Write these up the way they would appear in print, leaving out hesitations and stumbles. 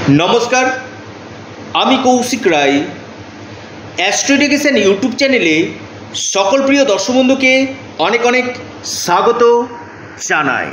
नमस्कार आमी Kaushik Roy astro education YouTube चैनेले सकल प्रिय दर्शक बंधुके अनेक अनेक स्वागत जानाई।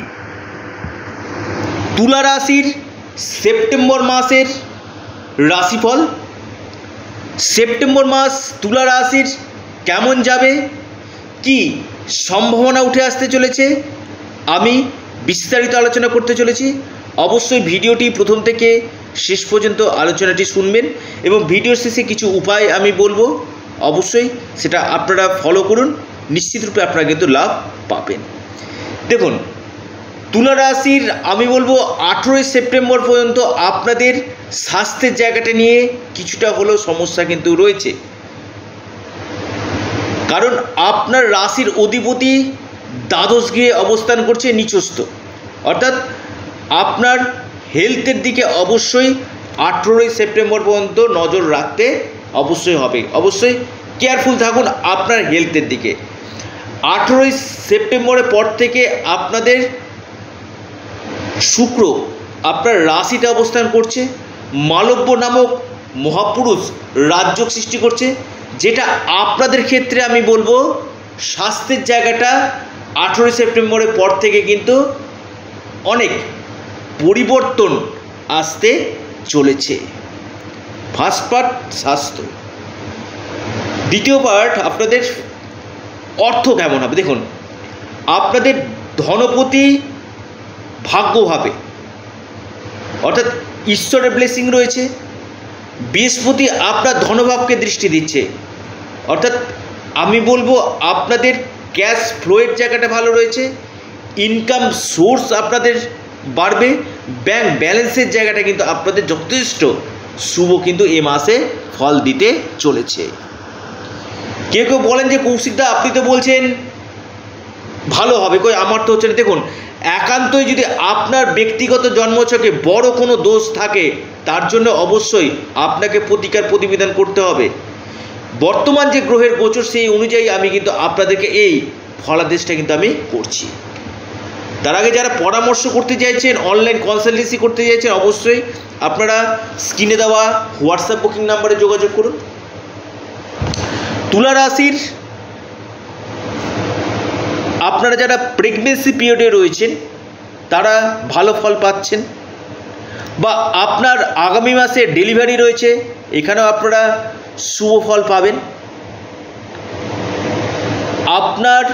तुला राशिर सेप्टेम्बर मासेर राशिफल सेप्टेम्बर मास तुला राशिर केमन जाबे कि सम्भावना उठे आसते चलेछे आमी विस्तारित आलोचना करते चलेछि। अवश्य भिडियोटी प्रथम थेके शेष पर्यन्त आलोचनाटी शुनबेन एवं भिडियोर शेषे किछु उपाय आमी बोलबो, अवश्य सेटा आपनारा फलो करुन, निश्चित रूपे आपनारा किन्तु लाभ पाबेन। देखुन तुला राशिर आमी बोलबो 18 सेप्टेम्बर पर्यन्त आपनादेर स्वास्थ्येर जायगाटा निये किछुटा हलेও समस्या किन्तु रयेछे, कारण आपनार राशिर अधिपति द्वादश गृहे अवस्थान करছে नीचस्थ, अर्थात आपनार हेल्थेर दिके अवश्य 18 सेप्टेम्बर पर्यन्त नजर राखते अवश्य हबे। अवश्य केयारफुल थाकुन आपनार हेल्थेर दिके। 18 सेप्टेम्बरेर पर थेके आपनादेर शुक्र आपनार राशिते अवस्थान करছে, मालव्य नामक महापुरुष राजयोग सृष्टि करছে, जेटा आपनादेर क्षेत्रे आमी बोलबो स्वास्थ्येर जायगाटा 18 सेप्टेम्बरेर पर थेके किन्तु अनेक परिवर्तन आसते चलेছে। फार्स्ट पार्ट स्वास्थ्य, द्वितीय पार्ट आपनादेर अर्थ केमन हबे। देखुन आपनादेर धनपति भाग्यभावे अर्थात ईश्वरेर ब्लेसिंग रयेछे, बृहस्पति आपनार धनभावके दृष्टि दिच्छे, अर्थात आमी बोलबो आपनादेर कैश फ्लोएर जायगाटा भालो रयेछे, इनकाम सोर्स आपनादेर बाड़बे, बैंक बैलेंसের জায়গাটা কিন্তু আপনাদের যথেষ্ট শুভ কিন্তু এই মাসে ফল দিতে চলেছে। কেউ কেউ বলেন যে কৌশিকদা আপনি তো বলছেন ভালো হবে, কই আমার তো হচ্ছে না। দেখুন একান্তই যদি আপনার ব্যক্তিগত জন্মছকে বড় কোনো দোষ থাকে তার জন্য অবশ্যই আপনাকে প্রতিকার প্রতিবিধান করতে হবে। বর্তমান যে গ্রহের গোচর সেই অনুযায়ী আমি কিন্তু আপনাদেরকে এই ফলাদেশটা কিন্তু আমি করছি। তার আগে যারা পরামর্শ করতে চাইছেন, অনলাইন কনসালটেন্সি করতে চাইছেন, অবশ্যই আপনারা স্ক্রিনে দেওয়া হোয়াটসঅ্যাপ বুকিং নাম্বারে যোগাযোগ করুন। তুলা রাশির আপনারা যারা প্রেগন্যান্সি পিরিয়ডে রয়েছেন তারা ভালো ফল পাচ্ছেন, বা আপনার আগামী মাসে ডেলিভারি রয়েছে এখানেও আপনারা শুভ ফল পাবেন। আপনার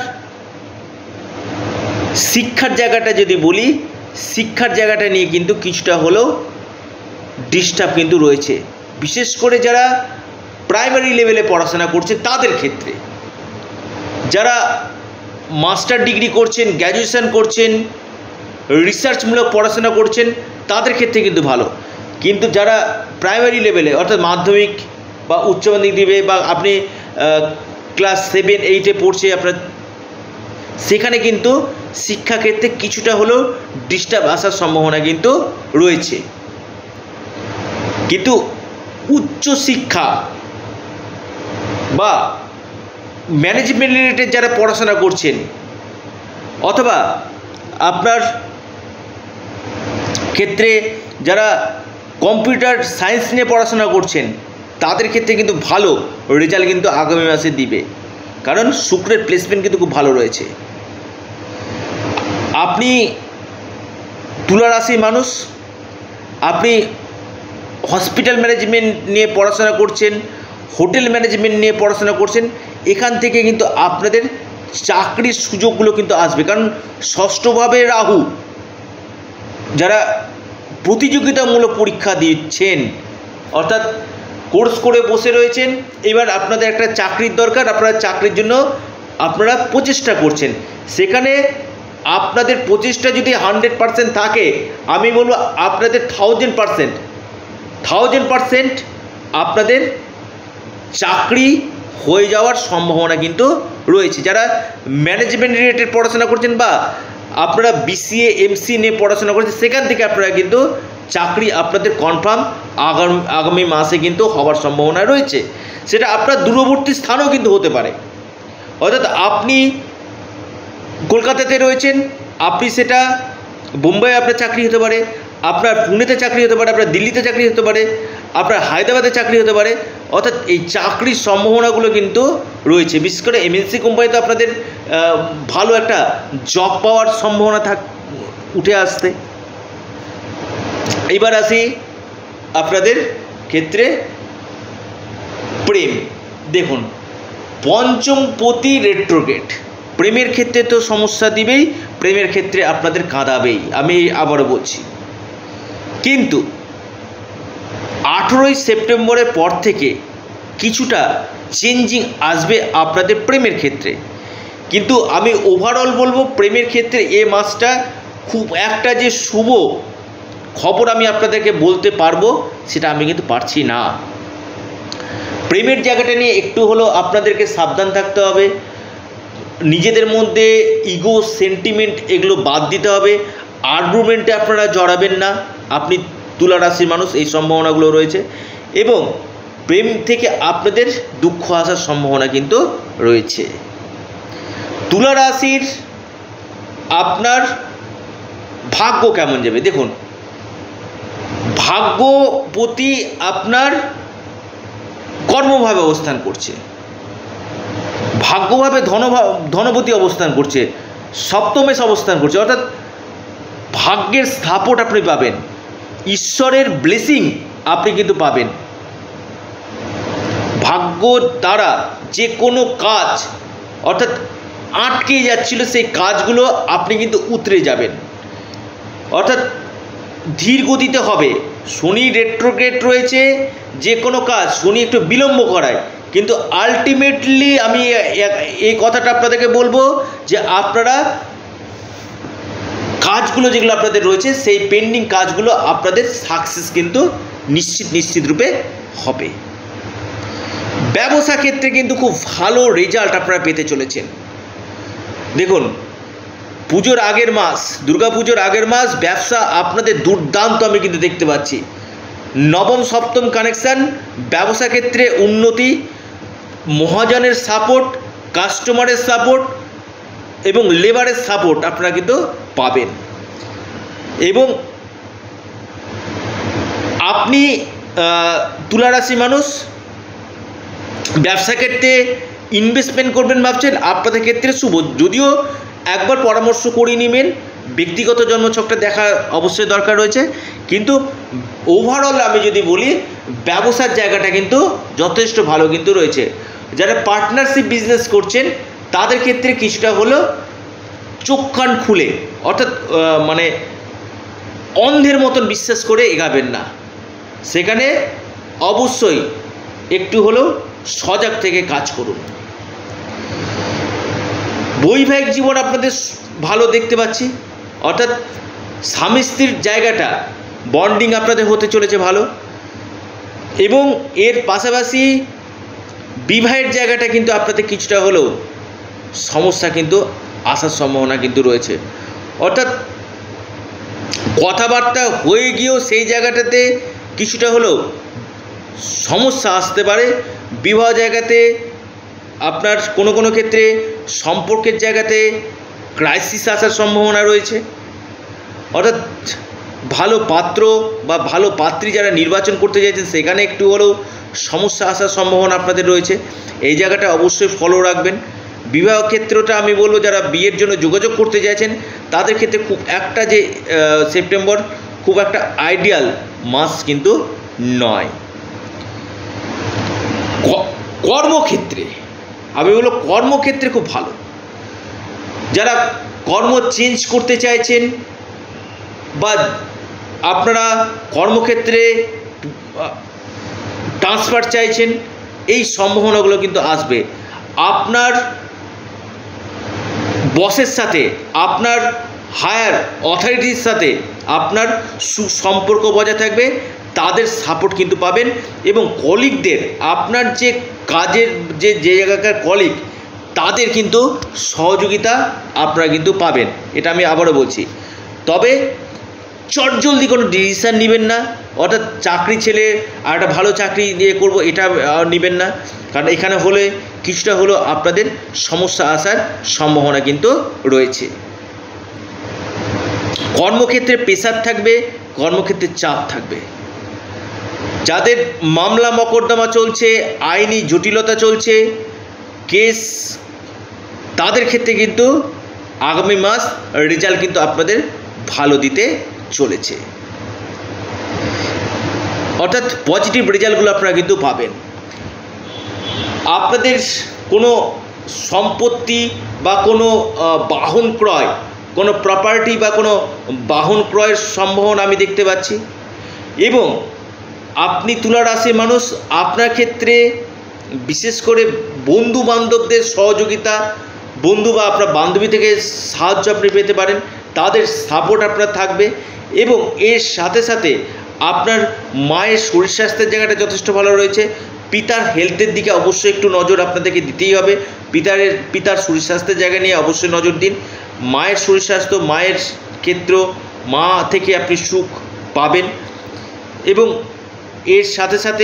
শিক্ষার জায়গাটা যদি বলি, শিক্ষার জায়গাটা নিয়ে কিন্তু কিছুটা হলেও ডিস্টার্ব কিন্তু রয়েছে, বিশেষ করে যারা প্রাইমারি লেভেলে পড়াশোনা করছে তাদের ক্ষেত্রে। যারা মাস্টার ডিগ্রি করছেন, গ্র্যাজুয়েশন করছেন, রিসার্চমূলক পড়াশোনা করছেন তাদের ক্ষেত্রে কিন্তু ভালো, কিন্তু যারা প্রাইমারি লেভেলে অর্থাৎ মাধ্যমিক বা উচ্চ মাধ্যমিক দিবে, বা আপনি ক্লাস 7-8-এ পড়ছে আপনার, সেখানে কিন্তু শিক্ষাক্ষেত্রে কিছুটা হলেও ডিস্টার্ব আসার সম্ভাবনা কিন্তু রয়েছে। কিন্তু উচ্চ শিক্ষা বা ম্যানেজমেন্ট রিলেটেড যারা পড়াশোনা করছেন, অথবা আপনার ক্ষেত্রে যারা কম্পিউটার সায়েন্স নিয়ে পড়াশোনা করছেন তাদের ক্ষেত্রে কিন্তু ভালো রেজাল্ট কিন্তু আগামী মাসে দিবে, কারণ শুক্রের প্লেসমেন্ট কিন্তু খুব ভালো রয়েছে। আপনি তুলা রাশির মানুষ, আপনি হসপিটাল ম্যানেজমেন্ট নিয়ে পড়াশোনা করছেন, হোটেল ম্যানেজমেন্ট নিয়ে পড়াশোনা করছেন, এখান থেকে কিন্তু আপনাদের চাকরির সুযোগগুলো কিন্তু আসবে, কারণ ষষ্ঠভাবে রাহু, যারা প্রতিযোগিতামূলক পরীক্ষা দিচ্ছেন অর্থাৎ কোর্স করে বসে রয়েছেন, এবার আপনাদের একটা চাকরির দরকার, আপনারা চাকরির জন্য আপনারা প্রচেষ্টা করছেন, সেখানে আপনাদের প্রচেষ্টা যদি 100% থাকে, আমি বলবো আপনাদের 1000% আপনাদের চাকরি হয়ে যাওয়ার সম্ভাবনা কিন্তু রয়েছে। যারা ম্যানেজমেন্ট রিলেটেড পড়াশোনা করছেন বা আপনারা BCA MC নিয়ে পড়াশোনা করছেন, সেখান থেকে আপনারা কিন্তু চাকরি আপনাদের কনফার্ম আগামী মাসে কিন্তু হওয়ার সম্ভাবনা রয়েছে। সেটা আপনার দূরবর্তী স্থানও কিন্তু হতে পারে, অর্থাৎ আপনি কলকাতাতে রয়েছেন, আপনি সেটা বোম্বাই আপনার চাকরি হতে পারে, আপনার পুনেতে চাকরি হতে পারে, আপনার দিল্লিতে চাকরি হতে পারে, আপনার হায়দ্রাবাদে চাকরি হতে পারে। অর্থাৎ এই চাকরির সম্ভাবনাগুলো কিন্তু রয়েছে। বিশেষ করে এমএনসি কোম্পানিতে আপনাদের ভালো একটা জব পাওয়ার সম্ভাবনা উঠে আসতে। এইবার আসি আপনাদের ক্ষেত্রে প্রেম। দেখুন, পঞ্চমপতি রেট্রোগেড প্রেমের ক্ষেত্রে তো সমস্যা দিবেই, প্রেমের ক্ষেত্রে আপনাদের কাঁদাবেই, আমি আবারও বলছি। কিন্তু 18ই সেপ্টেম্বরের পর থেকে কিছুটা চেঞ্জিং আসবে আপনাদের প্রেমের ক্ষেত্রে। কিন্তু আমি ওভারঅল বলবো, প্রেমের ক্ষেত্রে এ মাসটা খুব একটা যে শুভ খবর আমি আপনাদেরকে বলতে পারবো সেটা আমি কিন্তু পারছি না। প্রেমের জায়গাটা নিয়ে একটু হলেও আপনাদেরকে সাবধান থাকতে হবে। নিজেদের মধ্যে ইগো, সেন্টিমেন্ট এগুলো বাদ দিতে হবে। আর্গুমেন্টে আপনারা জড়াবেন না। আপনি তুলা রাশির মানুষ, এই সম্ভাবনাগুলো রয়েছে। এবং প্রেম থেকে আপনাদের দুঃখ আসার সম্ভাবনা কিন্তু রয়েছে। তুলা রাশির আপনার ভাগ্য কেমন যাবে দেখুন, ভাগ্যপতি আপনার কর্মভাবে অবস্থান করছে, ভাগ্যভাবে ধনপতি অবস্থান করছে, সপ্তমে অবস্থান করছে। অর্থাৎ ভাগ্যের সাপোর্ট আপনি পাবেন, ঈশ্বরের ব্লেসিং আপনি কিন্তু পাবেন। ভাগ্য দ্বারা যে কোনো কাজ অর্থাৎ আটকে যাচ্ছিল সেই কাজগুলো আপনি কিন্তু উতরে যাবেন। অর্থাৎ ধীর গতিতে হবে। শনি রেট্রোগ্রেড রয়েছে, যে কোনো কাজ শনি একটু বিলম্ব করায়, কিন্তু আলটিমেটলি আমি এই কথাটা আপনাদেরকে বলবো যে আপনারা কাজগুলো যেগুলো আপনাদের রয়েছে সেই পেন্ডিং কাজগুলো আপনাদের সাকসেস কিন্তু নিশ্চিত রূপে হবে। ব্যবসা ক্ষেত্রে কিন্তু খুব ভালো রেজাল্ট আপনারা পেতে চলেছেন। দেখুন, পুজোর আগের মাস, দুর্গাপুজোর আগের মাস ব্যবসা আপনাদের দুর্দান্ত আমি কিন্তু দেখতে পাচ্ছি। নবম সপ্তম কানেকশান, ব্যবসা ক্ষেত্রে উন্নতি, মহাজনের সাপোর্ট, কাস্টমারের সাপোর্ট এবং লেবারের সাপোর্ট আপনারা কিন্তু পাবেন। এবং আপনি তুলারাশি মানুষ ব্যবসা ক্ষেত্রে ইনভেস্টমেন্ট করবেন ভাবছেন, আপনাদের ক্ষেত্রে শুভ। যদিও একবার পরামর্শ করে নেবেন, ব্যক্তিগত জন্মছকটা দেখা অবশ্যই দরকার রয়েছে। কিন্তু ওভারঅল আমি যদি বলি, ব্যবসার জায়গাটা কিন্তু যথেষ্ট ভালো কিন্তু রয়েছে। যারা পার্টনারশিপ বিজনেস করছেন তাদের ক্ষেত্রে কিছুটা হলেও চোখ কান খুলে, অর্থাৎ মানে অন্ধের মতন বিশ্বাস করে এগাবেন না। সেখানে অবশ্যই একটু হলেও সজাগ থেকে কাজ করুন। বৈবাহিক জীবন আপনাদের ভালো দেখতে পাচ্ছি, অর্থাৎ স্বামী স্ত্রীর জায়গাটা বন্ডিং আপনাদের হতে চলেছে ভালো। এবং এর পাশাপাশি বিবাহের জায়গাটা কিন্তু আপনাদের কিছুটা হলেও সমস্যা কিন্তু আসার সম্ভাবনা কিন্তু রয়েছে। অর্থাৎ কথাবার্তা হয়ে গিয়েও সেই জায়গাটাতে কিছুটা হলেও সমস্যা আসতে পারে। বিবাহ জায়গাতে আপনার কোনো ক্ষেত্রে সম্পর্কের জায়গাতে ক্রাইসিস আসার সম্ভাবনা রয়েছে। অর্থাৎ ভালো পাত্র বা ভালো পাত্রী যারা নির্বাচন করতে চাইছেন সেখানে একটু হলেও সমস্যা আসার সম্ভাবনা আপনাদের রয়েছে। এই জায়গাটা অবশ্যই ফলো রাখবেন। বিবাহ ক্ষেত্রটা আমি বলবো, যারা বিয়ের জন্য যোগাযোগ করতে চাইছেন তাদের ক্ষেত্রে খুব একটা যে সেপ্টেম্বর খুব একটা আইডিয়াল মাস কিন্তু নয়। কর্মক্ষেত্রে আমি বলবো, কর্মক্ষেত্রে খুব ভালো। যারা কর্ম চেঞ্জ করতে চাইছেন বা আপনারা কর্মক্ষেত্রে ট্রান্সফার চাইছেন, এই সম্ভাবনাগুলো কিন্তু আসবে। আপনার বসের সাথে, আপনার হায়ার অথরিটির সাথে আপনার সুসম্পর্ক বজায় থাকবে, তাদের সাপোর্ট কিন্তু পাবেন। এবং কলিগদের, আপনার যে কাজের যে জায়গাকার কলিগ, তাদের কিন্তু সহযোগিতা আপনারা কিন্তু পাবেন। এটা আমি আবারও বলছি। তবে চটজলদি কোনো ডিসিশান নেবেন না। অর্থাৎ চাকরি ছেলে আর একটা ভালো চাকরি নিয়ে করব এটা নেবেন না, কারণ এখানে হলে কিছুটা হলেও আপনাদের সমস্যা আসার সম্ভাবনা কিন্তু রয়েছে। কর্মক্ষেত্রে প্রেশার থাকবে, কর্মক্ষেত্রে চাপ থাকবে। যাদের মামলা মকদ্দমা চলছে, আইনি জটিলতা চলছে, কেস, তাদের ক্ষেত্রে কিন্তু আগামী মাস রেজাল্ট কিন্তু আপনাদের ভালো দিতে চলেছে, অর্থাৎ পজিটিভ রেজাল্টগুলো আপনারা কিন্তু পাবেন। আপনাদের কোনো সম্পত্তি বা কোনো বাহন ক্রয়, কোনো প্রপার্টি বা কোনো বাহন ক্রয়ের সম্ভাবনা আমি দেখতে পাচ্ছি। এবং আপনি তুলা রাশির মানুষ, আপনার ক্ষেত্রে বিশেষ করে বন্ধু বান্ধবদের সহযোগিতা, বন্ধু বা আপনার বান্ধবী থেকে সাহায্য আপনি পেতে পারেন, তাদের সাপোর্ট আপনার থাকবে। এবং এর সাথে সাথে আপনার মায়ের শরীর স্বাস্থ্যের জায়গাটা যথেষ্ট ভালো রয়েছে। পিতার হেলথের দিকে অবশ্যই একটু নজর আপনাদেরকে দিতেই হবে। পিতার শরীর স্বাস্থ্যের জায়গা নিয়ে অবশ্যই নজর দিন। মায়ের শরীর স্বাস্থ্য, মায়ের ক্ষেত্র, মা থেকে আপনি সুখ পাবেন। এবং এর সাথে সাথে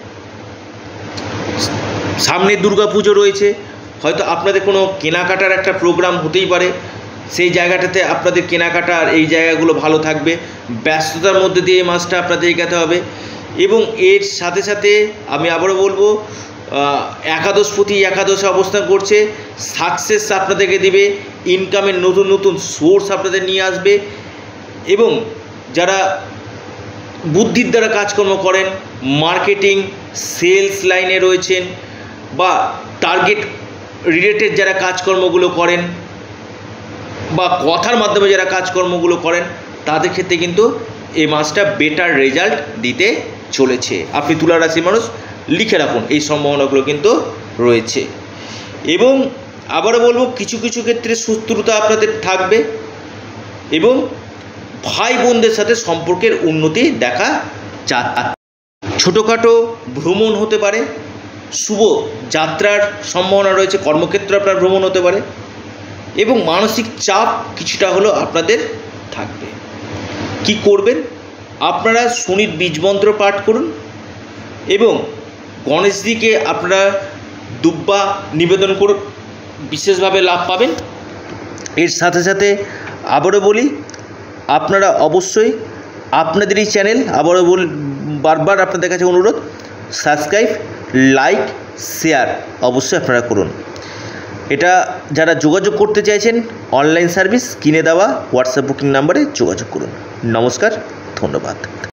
সামনে দুর্গাপুজো রয়েছে, হয়তো আপনাদের কোনো কেনাকাটার একটা প্রোগ্রাম হতেই পারে, সেই জায়গাটাতে আপনাদের কেনাকাটার এই জায়গাগুলো ভালো থাকবে। ব্যস্ততার মধ্যে দিয়ে এই মাসটা আপনাদের এগোতে হবে। এবং এর সাথে সাথে আমি আবারও বলবো, একাদশপতি একাদশে অবস্থান করছে, সাকসেস আপনাদেরকে দিবে, ইনকামের নতুন নতুন সোর্স আপনাদের নিয়ে আসবে। এবং যারা বুদ্ধির দ্বারা কাজকর্ম করেন, মার্কেটিং, সেলস লাইনে রয়েছেন বা টার্গেট রিলেটেড যারা কাজকর্মগুলো করেন বা কথার মাধ্যমে যারা কাজকর্মগুলো করেন, তাদের ক্ষেত্রে কিন্তু এই মাসটা বেটার রেজাল্ট দিতে চলেছে। আপনি তুলা রাশির মানুষ লিখে রাখুন, এই সম্ভাবনাগুলো কিন্তু রয়েছে। এবং আবারও বলবো, কিছু কিছু ক্ষেত্রে শত্রুতা আপনাদের থাকবে এবং ভাই বোনদের সাথে সম্পর্কের উন্নতি দেখা যাচ্ছে। ছোটোখাটো ভ্রমণ হতে পারে, শুভ যাত্রার সম্ভাবনা রয়েছে, কর্মক্ষেত্রে আপনার ভ্রমণ হতে পারে এবং মানসিক চাপ কিছুটা হলেও আপনাদের থাকবে। কি করবেন? আপনারা শনির বীজমন্ত্র পাঠ করুন এবং গণেশজিকে আপনারা দুব্বা নিবেদন করুন, বিশেষভাবে লাভ পাবেন। এর সাথে সাথে আবারও বলি, আপনারা অবশ্যই আপনাদের এই চ্যানেল, আবারও বারবার আপনাদের কাছে অনুরোধ, সাবস্ক্রাইব, লাইক, শেয়ার অবশ্যই আপনারা করুন। এটা যারা যোগাযোগ করতে চাইছেন, অনলাইন সার্ভিস কিনে দেওয়া হোয়াটসঅ্যাপ বুকিং নাম্বারে যোগাযোগ করুন। নমস্কার, ধন্যবাদ।